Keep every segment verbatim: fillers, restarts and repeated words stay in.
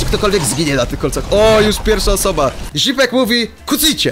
ktokolwiek zginie na tych kolcach. O, już pierwsza osoba. Zipek mówi, kucyjcie.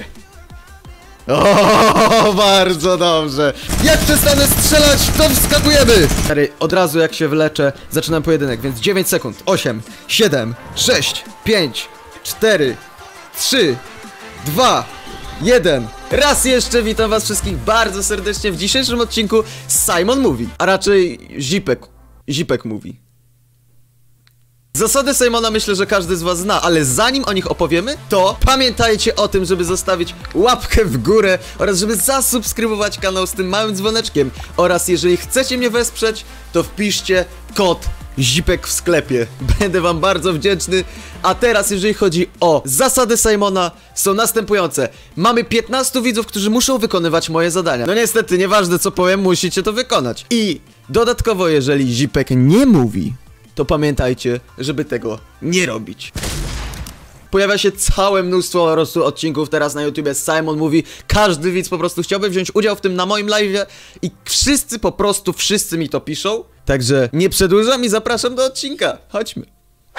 O, bardzo dobrze. Jak przestanę strzelać, to wskakujemy. Stary, od razu jak się wyleczę, zaczynam pojedynek, więc dziewięć sekund. osiem, siedem, sześć, pięć, cztery, trzy, dwa, jeden. Raz jeszcze witam was wszystkich bardzo serdecznie w dzisiejszym odcinku z Simon Mówi, a raczej Zipek, Zipek Mówi. Zasady Simona myślę, że każdy z was zna, ale zanim o nich opowiemy, to pamiętajcie o tym, żeby zostawić łapkę w górę oraz żeby zasubskrybować kanał z tym małym dzwoneczkiem. Oraz jeżeli chcecie mnie wesprzeć, to wpiszcie kod Zipek w sklepie. Będę wam bardzo wdzięczny. A teraz jeżeli chodzi o zasady Simona, są następujące. Mamy piętnastu widzów, którzy muszą wykonywać moje zadania. No niestety, nieważne co powiem, musicie to wykonać. I dodatkowo, jeżeli Zipek nie mówi, to pamiętajcie, żeby tego nie robić. Pojawia się całe mnóstwo po prostu odcinków teraz na YouTubie. Simon Mówi. Każdy widz po prostu chciałby wziąć udział w tym na moim live'ie i wszyscy po prostu, wszyscy mi to piszą. Także nie przedłużam i zapraszam do odcinka. Chodźmy.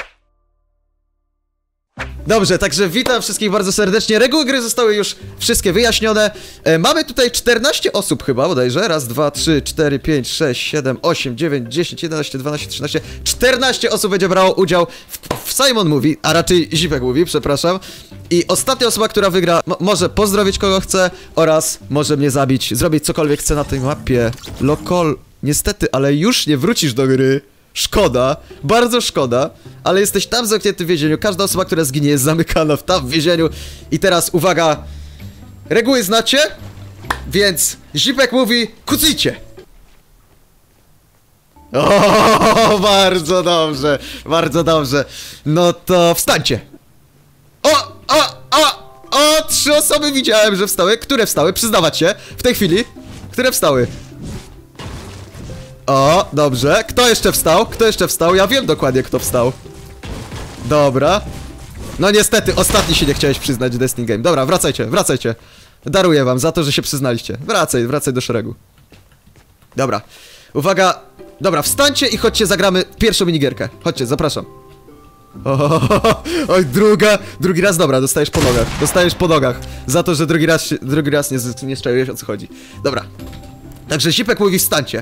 Dobrze, także witam wszystkich bardzo serdecznie. Reguły gry zostały już wszystkie wyjaśnione. e, Mamy tutaj czternaście osób chyba bodajże. Raz, dwa, trzy, cztery, pięć, sześć, siedem, osiem, dziewięć, dziesięć, jedenaście, dwanaście, trzynaście czternaście osób będzie brało udział w, w Simon Mówi, a raczej Zipek Mówi, przepraszam. I ostatnia osoba, która wygra, może pozdrowić kogo chce oraz może mnie zabić, zrobić cokolwiek chce na tej mapie. Lokal, niestety, ale już nie wrócisz do gry. Szkoda, bardzo szkoda, ale jesteś tam zamknięty w więzieniu. Każda osoba, która zginie, jest zamykana w tam w więzieniu. I teraz uwaga, reguły znacie, więc Zipek mówi, kucyjcie. O, bardzo dobrze, bardzo dobrze. No to wstańcie. O, o, o, o, trzy osoby widziałem, że wstały. Które wstały? Przyznawać się w tej chwili. Które wstały? O, dobrze. Kto jeszcze wstał? Kto jeszcze wstał? Ja wiem dokładnie, kto wstał. Dobra. No niestety, ostatni się nie chciałeś przyznać, Destiny Game. Dobra, wracajcie, wracajcie. Daruję wam za to, że się przyznaliście. Wracaj, wracaj do szeregu. Dobra. Uwaga. Dobra, wstańcie i chodźcie, zagramy pierwszą minigierkę. Chodźcie, zapraszam. O, oj, druga, drugi raz, dobra, dostajesz po nogach. Dostajesz po nogach. Za to, że drugi raz, drugi raz nie, nie strzeliłeś, o co chodzi. Dobra. Także Zipek mówi, wstańcie.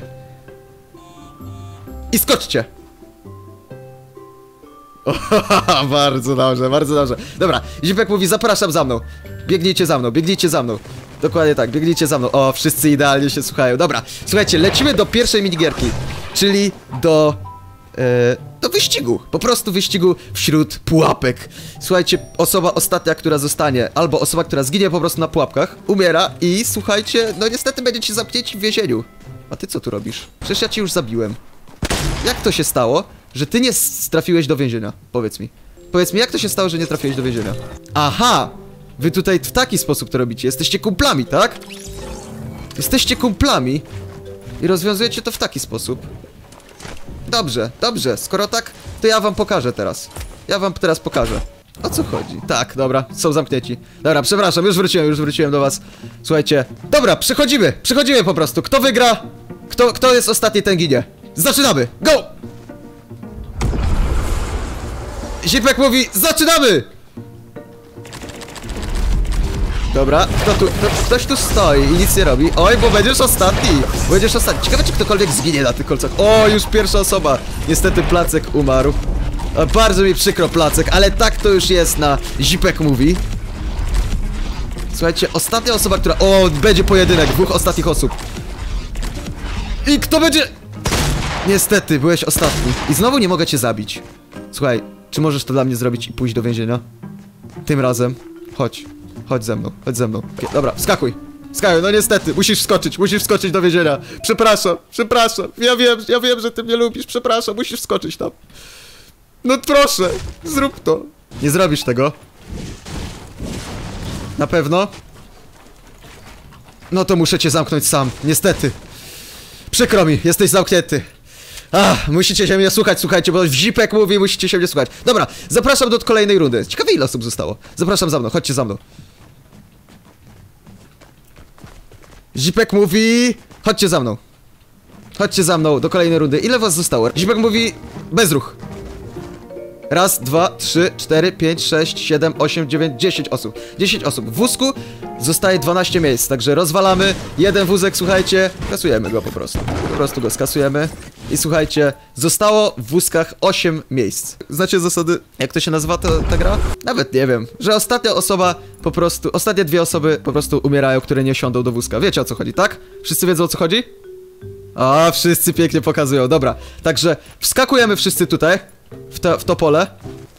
I skoczcie! O, bardzo dobrze, bardzo dobrze. Dobra, Zipek mówi, zapraszam za mną. Biegnijcie za mną, biegnijcie za mną. Dokładnie tak, biegnijcie za mną. O, wszyscy idealnie się słuchają. Dobra, słuchajcie, lecimy do pierwszej minigierki. Czyli do... E, do wyścigu. Po prostu wyścigu wśród pułapek. Słuchajcie, osoba ostatnia, która zostanie, albo osoba, która zginie po prostu na pułapkach, umiera i słuchajcie, no niestety będziecie zamknięci w więzieniu. A ty co tu robisz? Przecież ja cię już zabiłem. Jak to się stało, że ty nie trafiłeś do więzienia? Powiedz mi. Powiedz mi, jak to się stało, że nie trafiłeś do więzienia? Aha! Wy tutaj w taki sposób to robicie. Jesteście kumplami, tak? Jesteście kumplami i rozwiązujecie to w taki sposób. Dobrze, dobrze. Skoro tak, to ja wam pokażę teraz. Ja wam teraz pokażę. O co chodzi? Tak, dobra, są zamknięci. Dobra, przepraszam, już wróciłem, już wróciłem do was. Słuchajcie. Dobra, przechodzimy, przechodzimy po prostu. Kto wygra? Kto, kto jest ostatni, ten ginie. Zaczynamy! Go! Zipek mówi, zaczynamy! Dobra, kto tu, kto, ktoś tu stoi i nic nie robi. Oj, bo będziesz ostatni! Będziesz ostatni. Ciekawe, czy ktokolwiek zginie na tych kolcach. O, już pierwsza osoba. Niestety Placek umarł. O, bardzo mi przykro, Placek, ale tak to już jest na Zipek mówi. Słuchajcie, ostatnia osoba, która... O, będzie pojedynek dwóch ostatnich osób. I kto będzie... Niestety, byłeś ostatni. I znowu nie mogę cię zabić. Słuchaj, czy możesz to dla mnie zrobić i pójść do więzienia? Tym razem. Chodź. Chodź ze mną, chodź ze mną. Okay, dobra, wskakuj. Wskakuj, no niestety, musisz wskoczyć, musisz wskoczyć do więzienia. Przepraszam, przepraszam. Ja wiem, ja wiem, że ty mnie lubisz, przepraszam, musisz wskoczyć tam. No proszę, zrób to. Nie zrobisz tego. Na pewno? No to muszę cię zamknąć sam, niestety. Przykro mi, jesteś zamknięty. Ach, musicie się mnie słuchać, słuchajcie, bo Zipek mówi, musicie się mnie słuchać. Dobra, zapraszam do kolejnej rundy. Ciekawe, ile osób zostało. Zapraszam za mną, chodźcie za mną. Zipek mówi... Chodźcie za mną. Chodźcie za mną do kolejnej rundy. Ile was zostało? Zipek mówi... Bezruch. Raz, dwa, trzy, cztery, pięć, sześć, siedem, osiem, dziewięć, dziesięć osób. dziesięć osób. W wózku zostaje dwanaście miejsc, także rozwalamy jeden wózek, słuchajcie, kasujemy go po prostu. Po prostu go skasujemy. I słuchajcie, zostało w wózkach osiem miejsc. Znacie zasady, jak to się nazywa ta, ta gra? Nawet nie wiem, że ostatnia osoba po prostu, ostatnie dwie osoby po prostu umierają, które nie siądą do wózka. Wiecie o co chodzi, tak? Wszyscy wiedzą o co chodzi? A, wszyscy pięknie pokazują, dobra. Także wskakujemy wszyscy tutaj, w to, w to pole.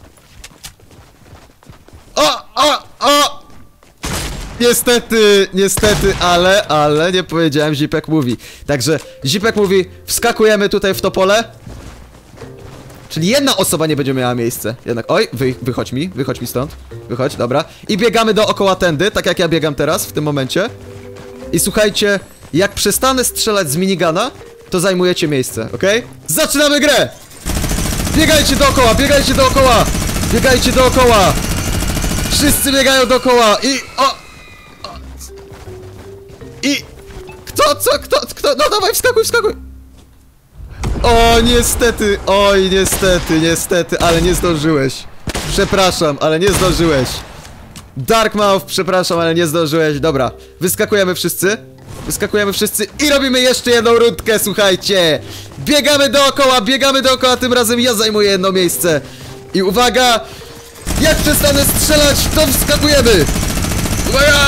O, o, o! Niestety, niestety, ale, ale nie powiedziałem, Zipek mówi. Także Zipek mówi, wskakujemy tutaj w to pole. Czyli jedna osoba nie będzie miała miejsce. Jednak, oj, wy, wychodź mi, wychodź mi stąd. Wychodź, dobra. I biegamy dookoła tędy, tak jak ja biegam teraz, w tym momencie. I słuchajcie, jak przestanę strzelać z minigana, to zajmujecie miejsce, okej? Okay? Zaczynamy grę! Biegajcie dookoła, biegajcie dookoła! Biegajcie dookoła! Wszyscy biegają dookoła i... O! o I... Kto, co, kto, kto? No dawaj, wskakuj, wskakuj! O, niestety, oj, niestety, niestety, ale nie zdążyłeś. Przepraszam, ale nie zdążyłeś. Darkmouth, przepraszam, ale nie zdążyłeś. Dobra, wyskakujemy wszyscy. Wyskakujemy wszyscy i robimy jeszcze jedną rundkę, słuchajcie. Biegamy dookoła, biegamy dookoła, tym razem ja zajmuję jedno miejsce. I uwaga, jak przestanę strzelać, to wskakujemy. Uwaga!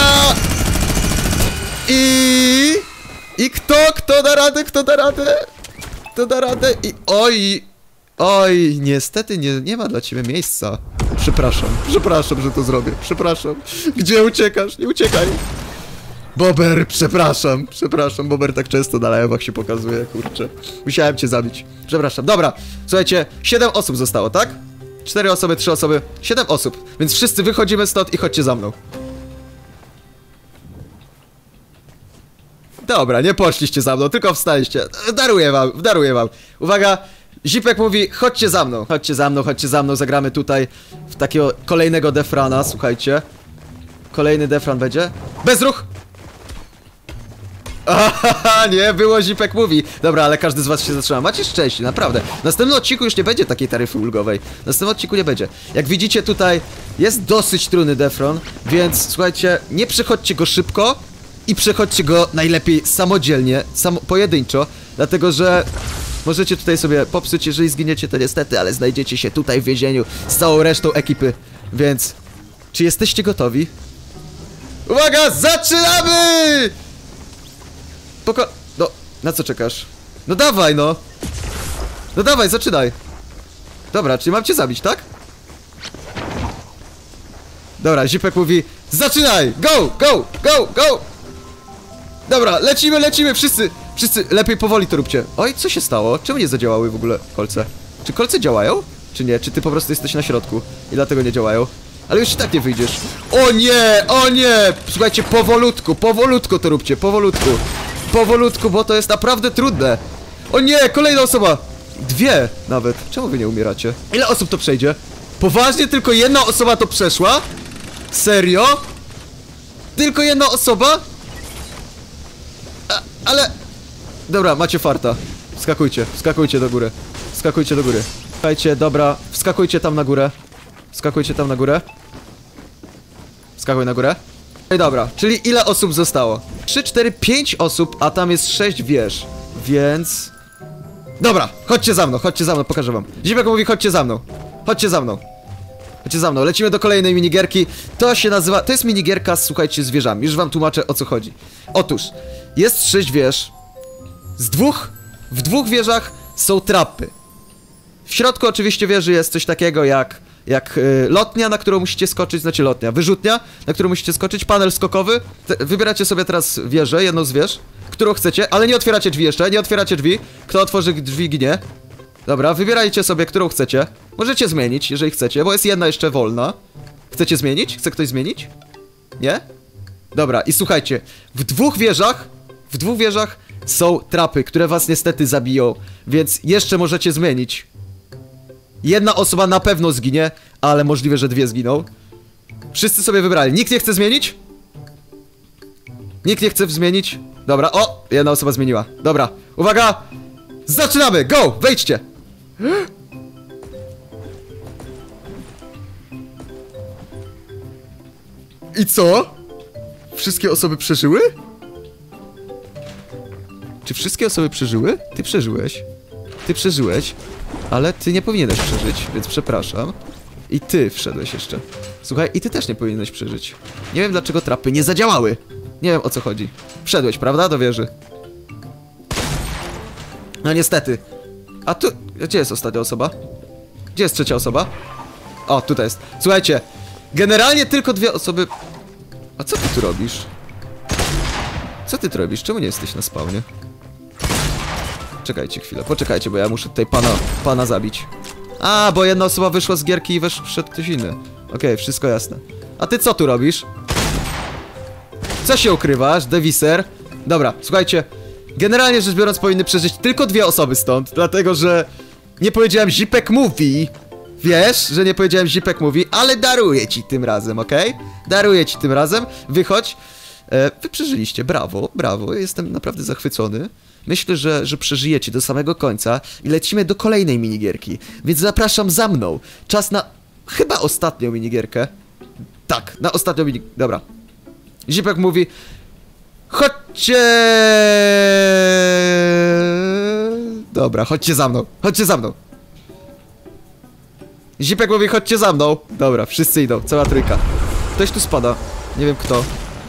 I... I kto, kto da radę, kto da radę? Kto da radę? I oj... Oj, niestety nie, nie ma dla ciebie miejsca. Przepraszam, przepraszam, że to zrobię. Przepraszam. Gdzie uciekasz? Nie uciekaj. Bober, przepraszam, przepraszam, Bober tak często na live'ach się pokazuje, kurczę. Musiałem cię zabić. Przepraszam. Dobra, słuchajcie, siedem osób zostało, tak? cztery osoby, trzy osoby, siedem osób. Więc wszyscy wychodzimy stąd i chodźcie za mną. Dobra, nie poszliście za mną, tylko wstaliście. Daruję wam, daruję wam. Uwaga, Zipek mówi, chodźcie za mną. Chodźcie za mną, chodźcie za mną, zagramy tutaj w takiego kolejnego defrana, słuchajcie. Kolejny defran będzie. Bezruch! Ahaha, nie, było Zipek mówi. Dobra, ale każdy z was się zatrzyma. Macie szczęście, naprawdę. W następnym odcinku już nie będzie takiej taryfy ulgowej. W następnym odcinku nie będzie. Jak widzicie tutaj jest dosyć trudny defron, więc słuchajcie, nie przechodźcie go szybko i przechodźcie go najlepiej samodzielnie, sam pojedynczo, dlatego że możecie tutaj sobie popsuć, jeżeli zginiecie, to niestety, ale znajdziecie się tutaj w więzieniu z całą resztą ekipy, więc czy jesteście gotowi? Uwaga, zaczynamy! Poko... No, na co czekasz? No dawaj, no! No dawaj, zaczynaj! Dobra, czyli mam cię zabić, tak? Dobra, Zipek mówi, zaczynaj! Go, go, go, go! Dobra, lecimy, lecimy, wszyscy, wszyscy, lepiej powoli to róbcie. Oj, co się stało? Czemu nie zadziałały w ogóle kolce? Czy kolce działają? Czy nie? Czy ty po prostu jesteś na środku i dlatego nie działają? Ale już i tak nie wyjdziesz. O nie, o nie! Słuchajcie, powolutku, powolutku to róbcie, powolutku. Powolutku, bo to jest naprawdę trudne. O nie, kolejna osoba. Dwie nawet. Czemu wy nie umieracie? Ile osób to przejdzie? Poważnie tylko jedna osoba to przeszła? Serio? Tylko jedna osoba? A, ale... Dobra, macie farta. Wskakujcie, wskakujcie do góry. Wskakujcie do góry. Słuchajcie, dobra, wskakujcie tam na górę. Wskakujcie tam na górę. Wskakuj na górę. No i dobra, czyli ile osób zostało? trzy, cztery, pięć osób, a tam jest sześć wież. Więc... Dobra, chodźcie za mną, chodźcie za mną, pokażę wam. Zipek mówi, chodźcie za mną. Chodźcie za mną. Chodźcie za mną, lecimy do kolejnej minigierki. To się nazywa... To jest minigierka, słuchajcie, z wieżami. Już wam tłumaczę, o co chodzi. Otóż, jest sześć wież. Z dwóch... W dwóch wieżach są trapy. W środku oczywiście wieży jest coś takiego jak... Jak y, lotnia, na którą musicie skoczyć, znaczy lotnia, wyrzutnia, na którą musicie skoczyć, panel skokowy. Te, wybieracie sobie teraz wieżę, jedną z wież, którą chcecie, ale nie otwieracie drzwi jeszcze, nie otwieracie drzwi. Kto otworzy drzwi, ginie. Dobra, wybierajcie sobie, którą chcecie. Możecie zmienić, jeżeli chcecie, bo jest jedna jeszcze wolna. Chcecie zmienić? Chce ktoś zmienić? Nie? Dobra, i słuchajcie, w dwóch wieżach, w dwóch wieżach są trapy, które was niestety zabiją, więc jeszcze możecie zmienić. Jedna osoba na pewno zginie, ale możliwe, że dwie zginą. Wszyscy sobie wybrali. Nikt nie chce zmienić? Nikt nie chce zmienić? Dobra, o! Jedna osoba zmieniła. Dobra, uwaga! Zaczynamy! Go! Wejdźcie! I co? Wszystkie osoby przeżyły? Czy wszystkie osoby przeżyły? Ty przeżyłeś. Ty przeżyłeś, ale ty nie powinieneś przeżyć, więc przepraszam. I ty wszedłeś jeszcze. Słuchaj, i ty też nie powinieneś przeżyć. Nie wiem, dlaczego trapy nie zadziałały. Nie wiem, o co chodzi. Wszedłeś, prawda? Do wieży. No niestety. A tu... Gdzie jest ostatnia osoba? Gdzie jest trzecia osoba? O, tutaj jest. Słuchajcie, generalnie tylko dwie osoby... A co ty tu robisz? Co ty tu robisz? Czemu nie jesteś na spawnie? Czekajcie chwilę, poczekajcie, bo ja muszę tutaj pana, pana zabić. A, bo jedna osoba wyszła z gierki i wesz, wszedł ktoś inny. Okej, okay, wszystko jasne. A ty co tu robisz? Co się ukrywasz, Deviser? Dobra, słuchajcie. Generalnie rzecz biorąc powinny przeżyć tylko dwie osoby stąd, dlatego że... Nie powiedziałem Zipek mówi. Wiesz, że nie powiedziałem Zipek mówi, ale daruję ci tym razem, okej? Okay? Daruję ci tym razem, wychodź. E, wy przeżyliście, brawo, brawo, jestem naprawdę zachwycony. Myślę, że, że przeżyjecie do samego końca i lecimy do kolejnej minigierki. Więc zapraszam za mną. Czas na chyba ostatnią minigierkę. Tak, na ostatnią minigierkę. Dobra. Zipek mówi... Chodźcie! Dobra, chodźcie za mną. Chodźcie za mną. Zipek mówi, chodźcie za mną. Dobra, wszyscy idą, cała trójka. Ktoś tu spada. Nie wiem kto.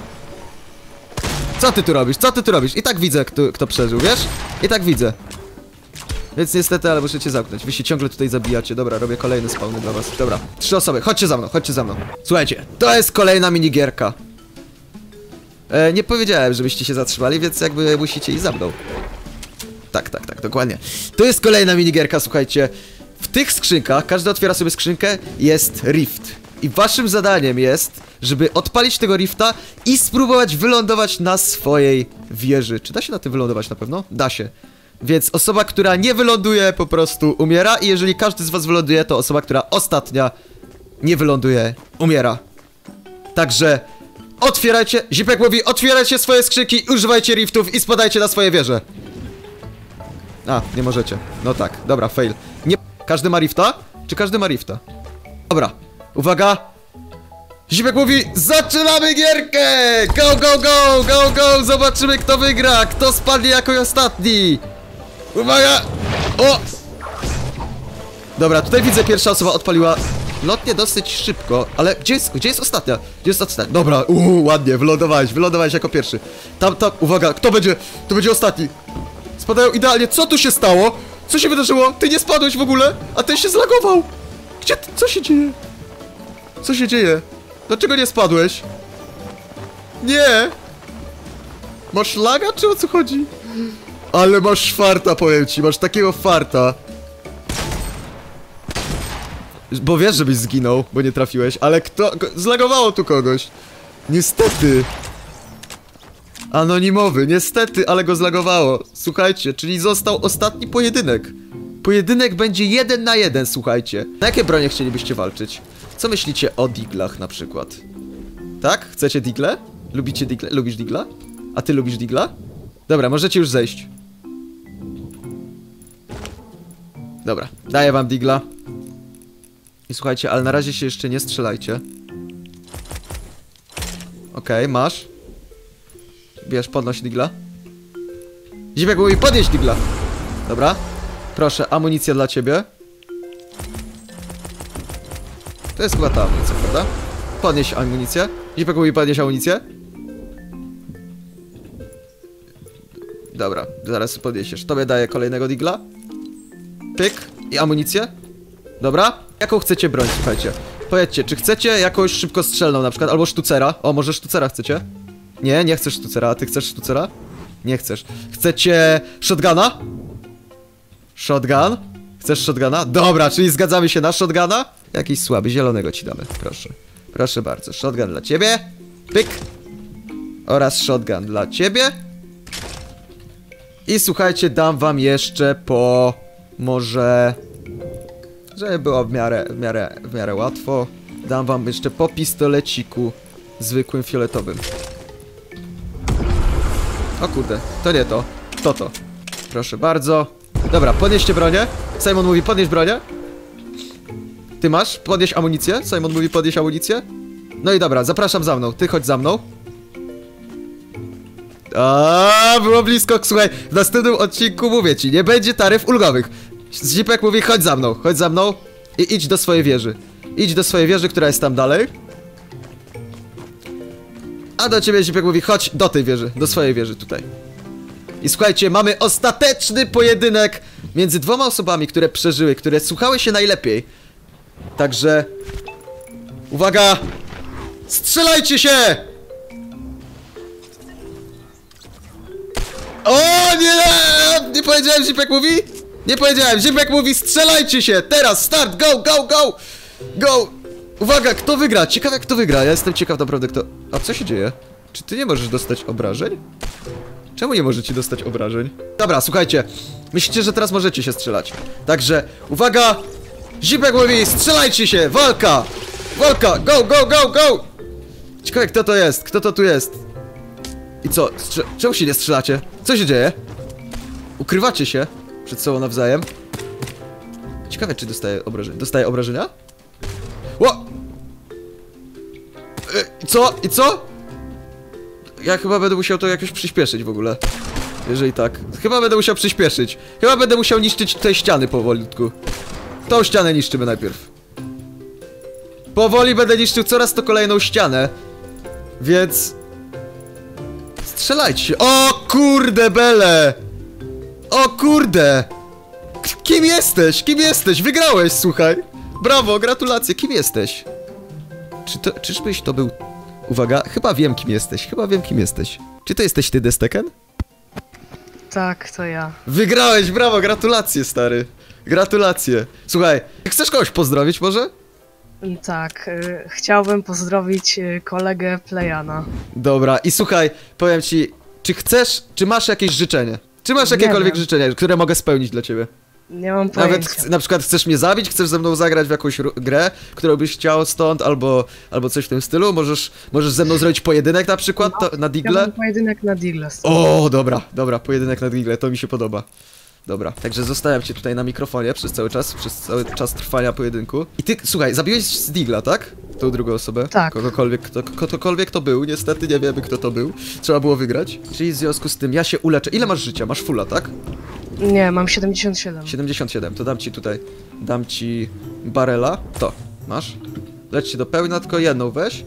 Co ty tu robisz? Co ty tu robisz? I tak widzę, kto, kto przeżył, wiesz? I tak widzę. Więc niestety, ale muszę cię zamknąć. Wy się ciągle tutaj zabijacie. Dobra, robię kolejne spawny dla was. Dobra, trzy osoby. Chodźcie za mną, chodźcie za mną. Słuchajcie, to jest kolejna minigierka. E, nie powiedziałem, żebyście się zatrzymali, więc jakby musicie iść za mną. Tak, tak, tak, dokładnie. To jest kolejna minigierka, słuchajcie. W tych skrzynkach, każdy otwiera sobie skrzynkę, jest rift. I waszym zadaniem jest, żeby odpalić tego rifta i spróbować wylądować na swojej wieży. Czy da się na tym wylądować na pewno? Da się. Więc osoba, która nie wyląduje, po prostu umiera. I jeżeli każdy z was wyląduje, to osoba, która ostatnia nie wyląduje, umiera. Także otwierajcie, Zipek mówi, otwierajcie swoje skrzynki, używajcie riftów i spadajcie na swoje wieże. A, nie możecie. No tak, dobra, fail. Nie... Każdy ma rifta? Czy każdy ma rifta? Dobra, uwaga. Zipek mówi, zaczynamy gierkę! Go, go, go, go, go! Zobaczymy, kto wygra, kto spadnie jako ostatni. Uwaga! O! Dobra, tutaj widzę, pierwsza osoba odpaliła lotnie dosyć szybko, ale gdzie jest, gdzie jest ostatnia? Gdzie jest ostatnia? Dobra, uuu, ładnie, wylądowałeś, wylądowałeś jako pierwszy. Tam, tam, uwaga, kto będzie, kto będzie ostatni? Spadają idealnie, co tu się stało? Co się wydarzyło? Ty nie spadłeś w ogóle, a ten się zlagował. Gdzie ty, co się dzieje? Co się dzieje? Dlaczego nie spadłeś? Nie! Masz laga, czy o co chodzi? Ale masz farta, powiem ci, masz takiego farta. Bo wiesz, żebyś zginął, bo nie trafiłeś, ale kto... Zlagowało tu kogoś. Niestety. Anonimowy, niestety, ale go zlagowało. Słuchajcie, czyli został ostatni pojedynek. Pojedynek będzie jeden na jeden, słuchajcie. Na jakie bronie chcielibyście walczyć? Co myślicie o diglach na przykład? Tak? Chcecie digle? Lubicie digle? Lubisz digla? A ty lubisz digla? Dobra, możecie już zejść. Dobra, daję wam digla. I słuchajcie, ale na razie się jeszcze nie strzelajcie. Okej, okay, masz. Bierz, podnoś digla. Zipek mówi, podnieś digla. Dobra. Proszę, amunicja dla ciebie. To jest chyba ta amunicja, prawda? Podnieś amunicję. Zipek mówi, podnieś amunicję. Dobra, zaraz podniesiesz. Tobie daję kolejnego digla. Pyk. I amunicję. Dobra. Jaką chcecie broń, słuchajcie? Powiedzcie, czy chcecie jakąś szybkostrzelną na przykład, albo sztucera? O, może sztucera chcecie? Nie, nie chcesz sztucera, a ty chcesz sztucera? Nie chcesz. Chcecie shotguna? Shotgun? Chcesz shotguna? Dobra, czyli zgadzamy się na shotguna? Jakiś słaby, zielonego ci damy, proszę. Proszę bardzo, shotgun dla ciebie. Pyk. Oraz shotgun dla ciebie. I słuchajcie, dam wam jeszcze po... Może... Żeby było w miarę, w miarę, w miarę łatwo. Dam wam jeszcze po pistoleciku zwykłym fioletowym. O kurde, to nie to. To to. Proszę bardzo. Dobra, podnieście bronię. Simon mówi, podnieś bronię. Ty masz? Podnieś amunicję. Simon mówi, podnieś amunicję. No i dobra, zapraszam za mną, ty chodź za mną. A, było blisko, słuchaj, w następnym odcinku mówię ci, nie będzie taryf ulgowych. Zipek mówi, chodź za mną, chodź za mną i idź do swojej wieży. Idź do swojej wieży, która jest tam dalej. A do ciebie Zipek mówi, chodź do tej wieży, do swojej wieży tutaj. I słuchajcie, mamy ostateczny pojedynek między dwoma osobami, które przeżyły, które słuchały się najlepiej. Także... Uwaga! Strzelajcie się! O nie! Nie powiedziałem, Zipek mówi? Nie powiedziałem, Zipek mówi, strzelajcie się! Teraz, start, go, go, go! Go! Uwaga, kto wygra? Ciekawe, kto wygra. Ja jestem ciekaw naprawdę, kto... A co się dzieje? Czy ty nie możesz dostać obrażeń? Czemu nie możecie dostać obrażeń? Dobra, słuchajcie. Myślicie, że teraz możecie się strzelać. Także, uwaga! Zipek mówi, strzelajcie się! Walka! Walka! Go, go, go, go! Ciekawe, kto to jest? Kto to tu jest? I co? Strze Czemu się nie strzelacie? Co się dzieje? Ukrywacie się przed sobą nawzajem. Ciekawe, czy dostaje obrażenia. Dostaje obrażenia? Ło! I co? I co? Ja chyba będę musiał to jakoś przyspieszyć w ogóle. Jeżeli tak. Chyba będę musiał przyspieszyć. Chyba będę musiał niszczyć te ściany powolutku. Tą ścianę niszczymy najpierw. Powoli będę niszczył coraz to kolejną ścianę. Więc... Strzelajcie się. O kurde bele! O kurde! K kim jesteś? Kim jesteś? Wygrałeś, słuchaj. Brawo, gratulacje. Kim jesteś? Czy to, czyżbyś to był... Uwaga, chyba wiem kim jesteś. Chyba wiem kim jesteś. Czy to jesteś ty, Desteken? Tak, to ja. Wygrałeś, brawo, gratulacje, stary. Gratulacje. Słuchaj, chcesz kogoś pozdrowić może? Tak, y, chciałbym pozdrowić y, kolegę Plejana. Dobra, i słuchaj, powiem ci, czy chcesz, czy masz jakieś życzenie? Czy masz Nie jakiekolwiek wiem. życzenie, które mogę spełnić dla ciebie? Nie mam Nawet pojęcia. ch- na przykład chcesz mnie zabić, chcesz ze mną zagrać w jakąś ru- grę, którą byś chciał stąd, albo, albo coś w tym stylu, możesz, możesz ze mną zrobić pojedynek na przykład, to, na Digle? Chciałbym pojedynek na Digle. O, dobra, dobra, pojedynek na Digle, to mi się podoba. Dobra, także zostawiam cię tutaj na mikrofonie przez cały czas, przez cały czas trwania pojedynku. I ty, słuchaj, zabiłeś z Digla, tak? Tą drugą osobę? Tak. Kogokolwiek, kto, ktokolwiek to był, niestety nie wiemy kto to był. Trzeba było wygrać. Czyli w związku z tym ja się uleczę. Ile masz życia? Masz fulla, tak? Nie, mam siedemdziesiąt siedem. siedemdziesiąt siedem, to dam ci tutaj, dam ci barela. To, masz. Lecz się do pełna, tylko jedną weź.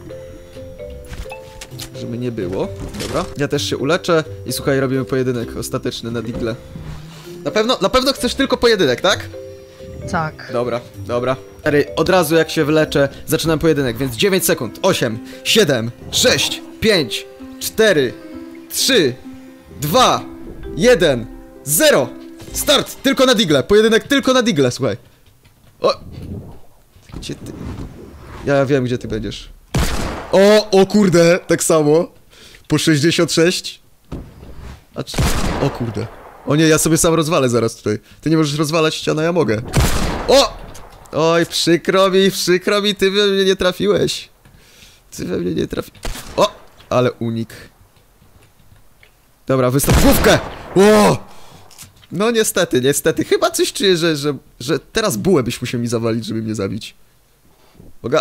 Żeby nie było. Dobra. Ja też się uleczę i słuchaj, robimy pojedynek ostateczny na Digle. Na pewno, na pewno chcesz tylko pojedynek, tak? Tak. Dobra, dobra. Stary, od razu jak się wyleczę, zaczynam pojedynek, więc dziewięć sekund. osiem, siedem, sześć, pięć, cztery, trzy, dwa, jeden, zero. Start! Tylko na Digle, pojedynek tylko na Digle, słuchaj. O! Gdzie ty? Ja wiem, gdzie ty będziesz. O, o kurde, tak samo. Po sześćdziesiąt sześć. A czy... O kurde. O nie, ja sobie sam rozwalę zaraz tutaj. Ty nie możesz rozwalać ściana, ja mogę. O! Oj, przykro mi, przykro mi, ty we mnie nie trafiłeś. Ty we mnie nie trafiłeś. O! Ale unik. Dobra, wystaw główkę! O! No niestety, niestety. Chyba coś czuję, że, że, że teraz bułę byś musiał mi zawalić, żeby mnie zabić. Boga.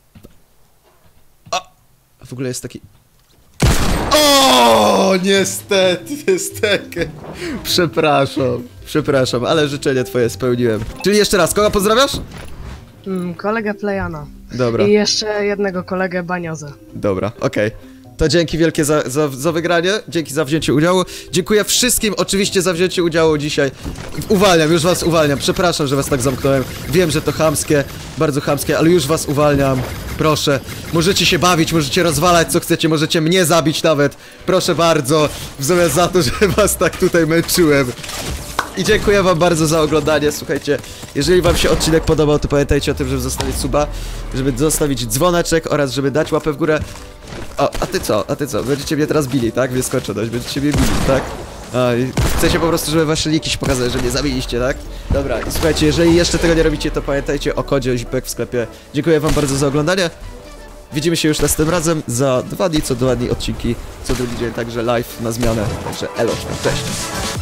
A! W ogóle jest taki... O, niestety, niestety. Przepraszam, przepraszam, ale życzenie twoje spełniłem. Czyli jeszcze raz, kogo pozdrawiasz? Mm, kolegę Plejana. Dobra, I jeszcze jednego kolegę Baniozę. dobra, okej. To dzięki wielkie za, za, za wygranie, dzięki za wzięcie udziału. Dziękuję wszystkim oczywiście za wzięcie udziału dzisiaj. Uwalniam, już was uwalniam, przepraszam, że was tak zamknąłem. Wiem, że to chamskie, bardzo chamskie, ale już was uwalniam. Proszę, możecie się bawić, możecie rozwalać co chcecie, możecie mnie zabić nawet. Proszę bardzo, w zamiast za to, że was tak tutaj męczyłem. I dziękuję wam bardzo za oglądanie, słuchajcie, jeżeli wam się odcinek podobał, to pamiętajcie o tym, żeby zostawić suba, żeby zostawić dzwoneczek oraz żeby dać łapę w górę. O, a ty co, a ty co, będziecie mnie teraz bili, tak? W nieskończoność, będziecie mnie bili, tak? A, i chcecie po prostu, żeby wasze liki się pokazały, że mnie zabiliście, tak? Dobra, i słuchajcie, jeżeli jeszcze tego nie robicie, to pamiętajcie o kodzie Zipek w sklepie. Dziękuję wam bardzo za oglądanie. Widzimy się już następnym razem za dwa dni, co dwa dni odcinki, co drugi dzień, także live na zmianę. Także elo, cześć.